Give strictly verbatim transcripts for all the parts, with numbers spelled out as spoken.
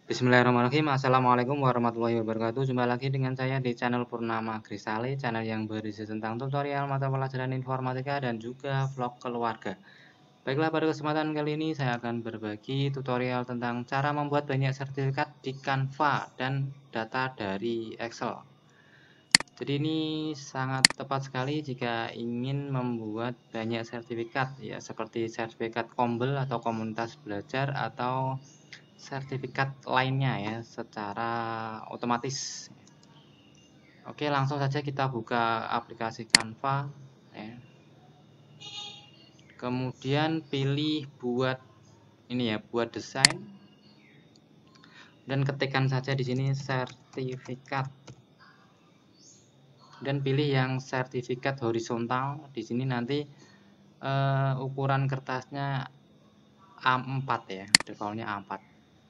Bismillahirrahmanirrahim. Assalamualaikum warahmatullahi wabarakatuh. Jumpa lagi dengan saya di channel Purnama Grisale, channel yang berisi tentang tutorial mata pelajaran informatika dan juga vlog keluarga. Baiklah, pada kesempatan kali ini saya akan berbagi tutorial tentang cara membuat banyak sertifikat di Canva dan data dari Excel. Jadi ini sangat tepat sekali jika ingin membuat banyak sertifikat, ya seperti sertifikat Kombel atau komunitas belajar atau sertifikat lainnya ya secara otomatis. Oke, langsung saja kita buka aplikasi Canva ya. Kemudian pilih buat ini ya, buat desain. Dan ketikkan saja di sini sertifikat. Dan pilih yang sertifikat horizontal. Di sini nanti uh, ukuran kertasnya A empat ya, defaultnya A empat.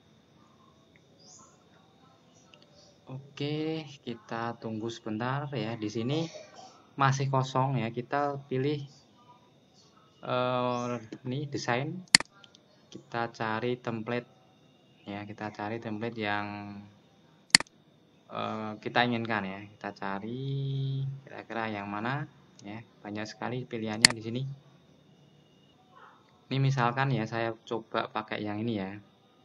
Oke, kita tunggu sebentar ya. Di sini masih kosong ya. Kita pilih uh, ini desain. Kita cari template ya. Kita cari template yang uh, kita inginkan ya. Kita cari kira-kira yang mana ya. Banyak sekali pilihannya di sini. Ini misalkan ya, saya coba pakai yang ini ya.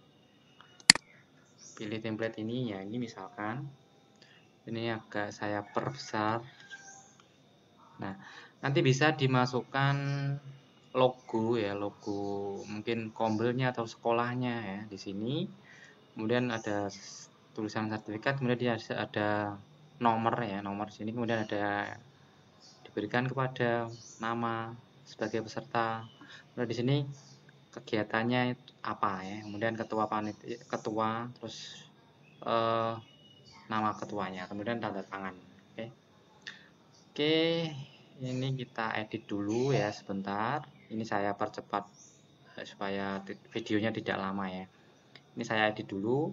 Pilih template ini ya. Ini misalkan. Ini agak saya perbesar. Nah, nanti bisa dimasukkan logo ya, logo mungkin kombelnya atau sekolahnya ya di sini. Kemudian ada tulisan sertifikat, kemudian dia ada nomor ya, nomor di sini. Kemudian ada diberikan kepada nama sebagai peserta. Kemudian di sini kegiatannya apa ya. Kemudian ketua panitia, ketua, terus eh, nama ketuanya, kemudian tanda tangan. Oke. Oke, ini kita edit dulu ya sebentar. Ini saya percepat supaya videonya tidak lama ya. Ini saya edit dulu.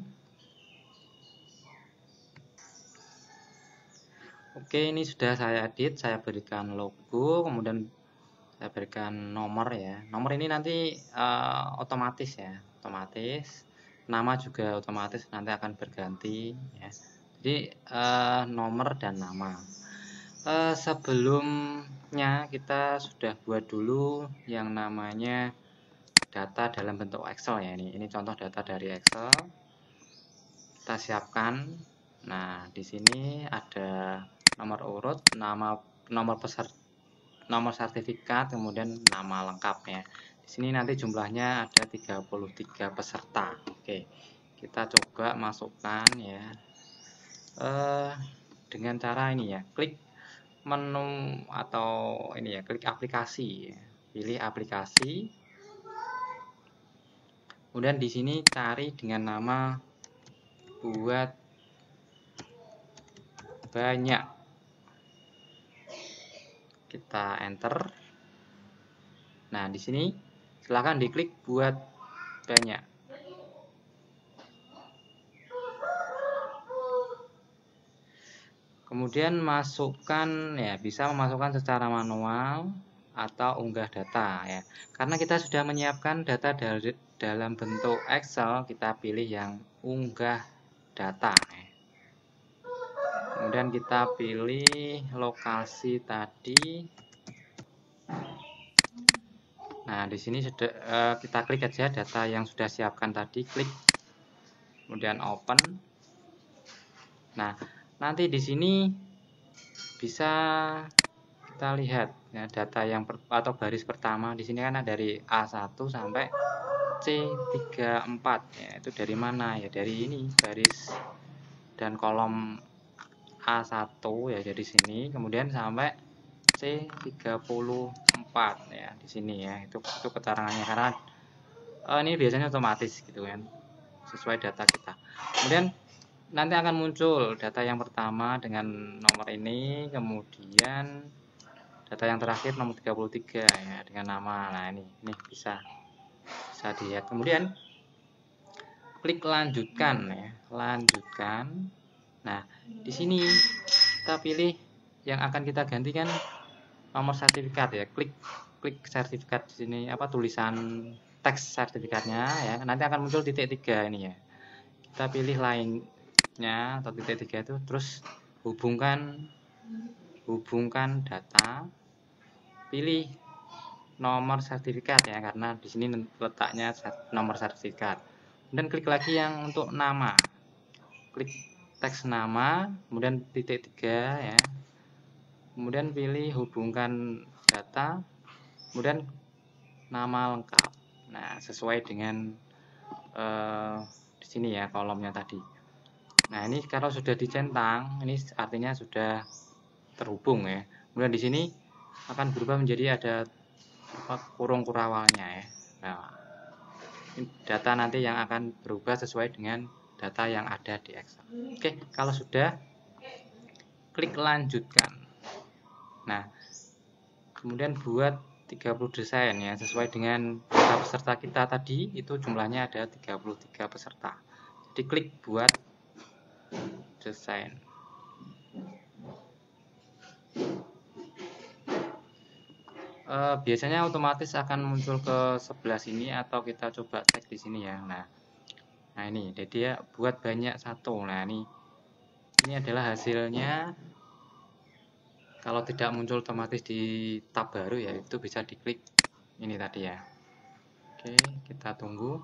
Oke, ini sudah saya edit. Saya berikan logo, kemudian saya berikan nomor ya. Nomor ini nanti uh, otomatis ya, otomatis. Nama juga otomatis nanti akan berganti ya. Jadi uh, nomor dan nama. Uh, sebelumnya kita sudah buat dulu yang namanya data dalam bentuk Excel ya. Ini, ini contoh data dari Excel. Kita siapkan. Nah, di sini ada nomor urut, nama nomor peserta, nomor sertifikat, kemudian nama lengkapnya. Di sini nanti jumlahnya ada tiga puluh tiga peserta. Oke, kita coba masukkan ya. Eh, dengan cara ini ya, klik menu atau ini ya, klik aplikasi. Pilih aplikasi. Kemudian di sini cari dengan nama buat banyak. Kita enter. Nah, di sini silahkan diklik buat banyak. Kemudian masukkan ya, bisa memasukkan secara manual atau unggah data ya. Karena kita sudah menyiapkan data dari dalam bentuk Excel, kita pilih yang unggah data ya. Kemudian kita pilih lokasi tadi. Nah, di sini sudah uh, kita klik aja data yang sudah siapkan tadi, klik. Kemudian open. Nah, nanti di sini bisa kita lihat ya data yang per, atau baris pertama di sini kan ada dari A satu sampai C tiga puluh empat ya. Itu dari mana ya? Dari ini baris dan kolom A satu ya, dari sini kemudian sampai C tiga puluh empat ya di sini ya. Itu itu keterangannya karena oh, ini biasanya otomatis gitu kan, sesuai data kita. Kemudian nanti akan muncul data yang pertama dengan nomor ini, kemudian data yang terakhir nomor tiga puluh tiga ya dengan nama. Nah, ini ini bisa bisa dilihat. Kemudian klik lanjutkan ya, lanjutkan. Nah, di sini kita pilih yang akan kita gantikan nomor sertifikat ya. Klik klik sertifikat di sini apa tulisan teks sertifikatnya ya. Nanti akan muncul titik tiga ini ya. kita pilih lainnya atau titik tiga itu, terus hubungkan hubungkan data, pilih nomor sertifikat ya, karena di sini letaknya nomor sertifikat. Kemudian klik lagi yang untuk nama, klik teks nama, kemudian titik tiga ya, kemudian pilih hubungkan data, kemudian nama lengkap. Nah, sesuai dengan eh, di sini ya kolomnya tadi. Nah, ini kalau sudah dicentang, ini artinya sudah terhubung ya. Kemudian di sini akan berubah menjadi ada kurung kurawalnya ya. Nah, ini data nanti yang akan berubah sesuai dengan data yang ada di Excel. Oke, kalau sudah, klik lanjutkan. Nah, kemudian buat tiga puluh desain ya, sesuai dengan data peserta kita tadi, itu jumlahnya ada tiga puluh tiga peserta. Jadi klik buat desain. Uh, biasanya otomatis akan muncul ke sebelah sini, atau kita coba cek di sini ya. Nah, nah ini, jadi ya buat banyak satu. Nah ini, ini adalah hasilnya. Kalau tidak muncul otomatis di tab baru ya, itu bisa diklik ini tadi ya. Oke, kita tunggu.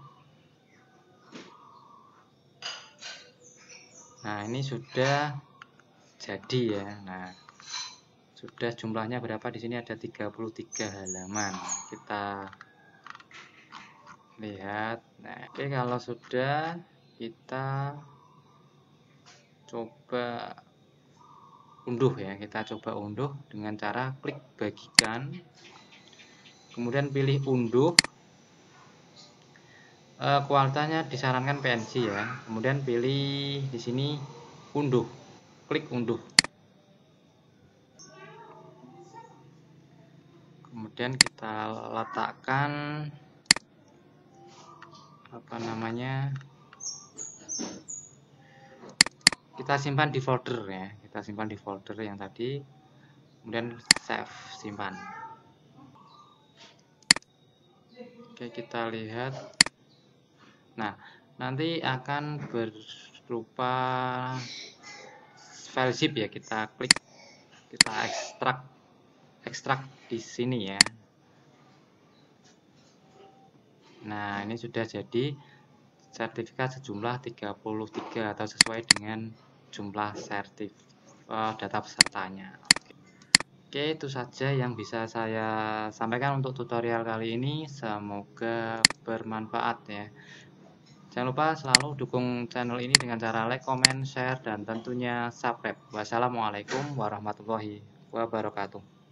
Nah, ini sudah jadi ya. Nah, sudah jumlahnya berapa di sini, ada tiga puluh tiga halaman. Kita lihat. Nah, oke, kalau sudah, kita coba unduh ya, kita coba unduh dengan cara klik bagikan, kemudian pilih unduh. E, kualitasnya disarankan P N G ya, kemudian pilih di sini unduh, klik unduh, kemudian kita letakkan apa namanya, kita simpan di folder ya, kita simpan di folder yang tadi, kemudian save, simpan. Oke, kita lihat. Nah, nanti akan berupa file zip ya, kita klik, kita ekstrak ekstrak di sini ya. Nah, ini sudah jadi sertifikat sejumlah tiga puluh tiga, atau sesuai dengan jumlah sertif uh, data pesertanya. Oke, itu saja yang bisa saya sampaikan untuk tutorial kali ini. Semoga bermanfaat ya. Jangan lupa selalu dukung channel ini dengan cara like, comment, share, dan tentunya subscribe. Wassalamualaikum warahmatullahi wabarakatuh.